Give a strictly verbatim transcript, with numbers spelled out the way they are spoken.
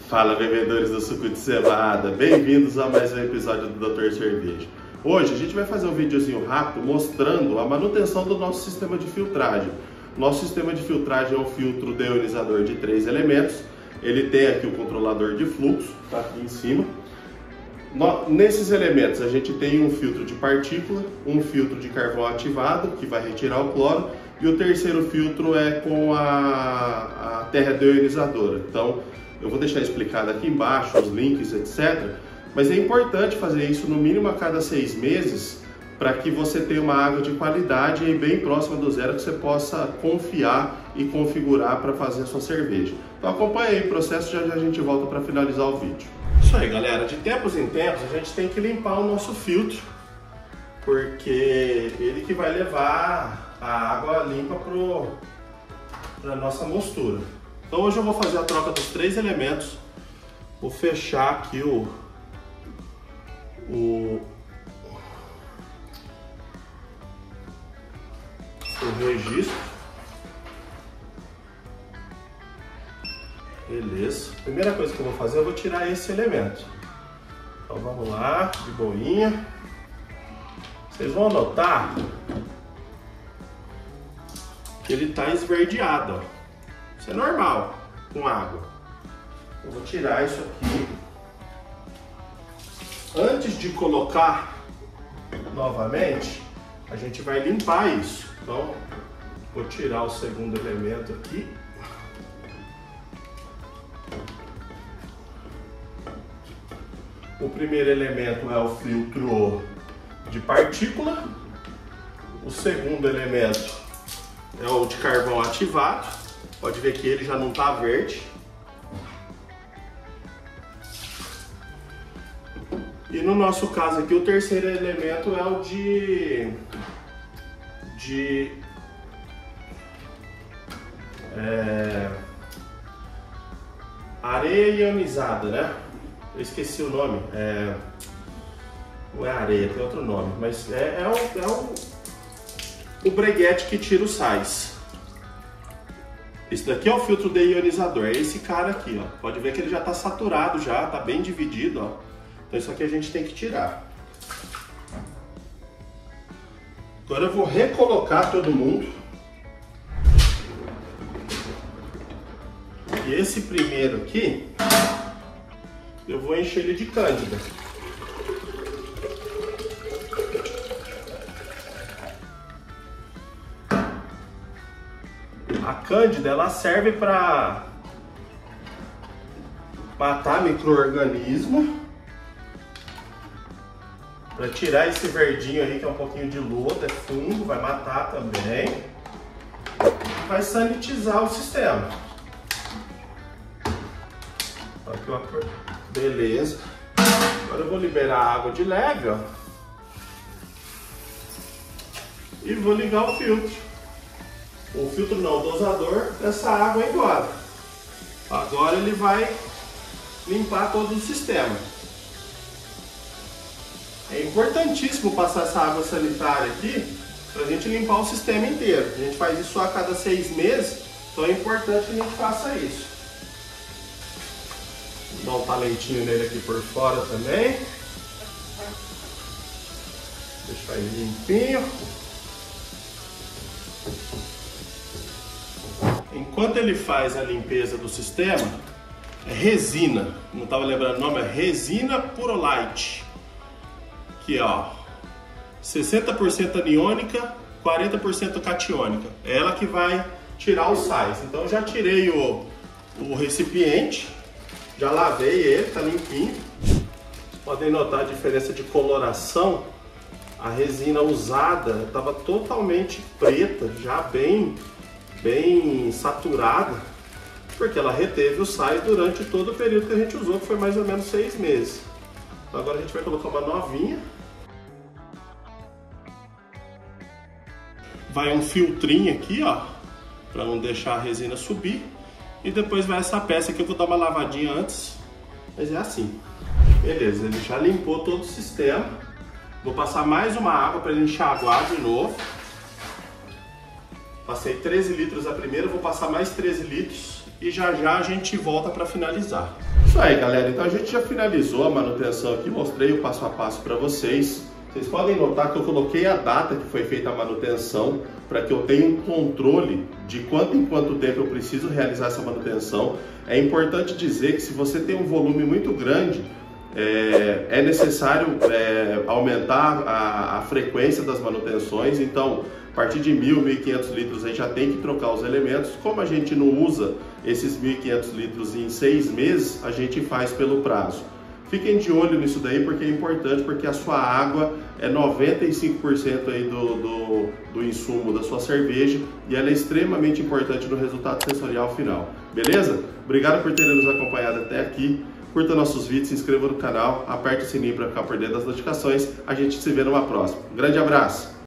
Fala, bebedores do suco de cevada, bem-vindos a mais um episódio do doutor Cerveja. Hoje a gente vai fazer um videozinho rápido mostrando a manutenção do nosso sistema de filtragem. Nosso sistema de filtragem é um filtro deionizador de três elementos. Ele tem aqui o controlador de fluxo, tá aqui em cima. Nesses elementos a gente tem um filtro de partícula, um filtro de carvão ativado, que vai retirar o cloro, e o terceiro filtro é com a, a terra deionizadora. Então, eu vou deixar explicado aqui embaixo os links, etcétera. Mas é importante fazer isso no mínimo a cada seis meses para que você tenha uma água de qualidade e bem próxima do zero que você possa confiar e configurar para fazer a sua cerveja. Então acompanha aí o processo, já já a gente volta para finalizar o vídeo. Isso aí, galera, de tempos em tempos a gente tem que limpar o nosso filtro, porque ele que vai levar a água limpa para a nossa mostura. Então hoje eu vou fazer a troca dos três elementos. Vou fechar aqui o, o, o registro. Beleza. Primeira coisa que eu vou fazer, eu vou tirar esse elemento. Então vamos lá, de boinha. Vocês vão notar que ele está esverdeado, ó. Isso é normal com água. Eu vou tirar isso aqui. Antes de colocar novamente, a gente vai limpar isso. Então, vou tirar o segundo elemento aqui. O primeiro elemento é o filtro de partícula. O segundo elemento é o de carvão ativado. Pode ver que ele já não está verde. E no nosso caso aqui, o terceiro elemento é o de... de é, areia ionizada, né? Eu esqueci o nome. É, não é areia, tem outro nome. Mas é, é, o, é o, o breguete que tira os sais. Esse daqui é o filtro deionizador, é esse cara aqui, ó. Pode ver que ele já está saturado, já está bem dividido, ó. Então isso aqui a gente tem que tirar. Agora eu vou recolocar todo mundo. E esse primeiro aqui, eu vou encher ele de cândida. A cândida, ela serve para matar micro-organismo, para tirar esse verdinho aí que é um pouquinho de lodo, é fungo, vai matar também. Vai sanitizar o sistema. Aqui, ó. Beleza. Agora eu vou liberar a água de leve, ó. E vou ligar o filtro. O filtro não, o dosador dessa água aí embora. Agora ele vai limpar todo o sistema. É importantíssimo passar essa água sanitária aqui para a gente limpar o sistema inteiro. A gente faz isso só a cada seis meses, então é importante que a gente faça isso. Vou dar um talentinho nele aqui por fora também. Deixar ele limpinho. Enquanto ele faz a limpeza do sistema, é resina, não estava lembrando o nome, é resina Purolite. Aqui, ó, sessenta por cento aniônica, quarenta por cento catiônica. É ela que vai tirar os sais. Então já tirei o, o recipiente, já lavei ele, tá limpinho. Podem notar a diferença de coloração. A resina usada estava totalmente preta, já bem... bem saturada, porque ela reteve os sais durante todo o período que a gente usou, que foi mais ou menos seis meses. Então agora a gente vai colocar uma novinha. Vai um filtrinho aqui, ó, para não deixar a resina subir. E depois vai essa peça que eu vou dar uma lavadinha antes, mas é assim. Beleza, ele já limpou todo o sistema. Vou passar mais uma água para ele enxaguar de novo. Passei treze litros a primeira, vou passar mais treze litros e já já a gente volta para finalizar. Isso aí, galera, então a gente já finalizou a manutenção aqui, mostrei o passo a passo para vocês. Vocês podem notar que eu coloquei a data que foi feita a manutenção para que eu tenha um controle de quanto em quanto tempo eu preciso realizar essa manutenção. É importante dizer que se você tem um volume muito grande, é, é necessário é, aumentar a, a frequência das manutenções. Então, a partir de mil, mil e quinhentos litros, a gente já tem que trocar os elementos. Como a gente não usa esses mil e quinhentos litros em seis meses, a gente faz pelo prazo. Fiquem de olho nisso daí, porque é importante, porque a sua água é noventa e cinco por cento aí do, do, do insumo da sua cerveja e ela é extremamente importante no resultado sensorial final. Beleza? Obrigado por terem nos acompanhado até aqui. Curta nossos vídeos, se inscreva no canal, aperte o sininho para ficar por dentro das notificações. A gente se vê numa próxima. Um grande abraço!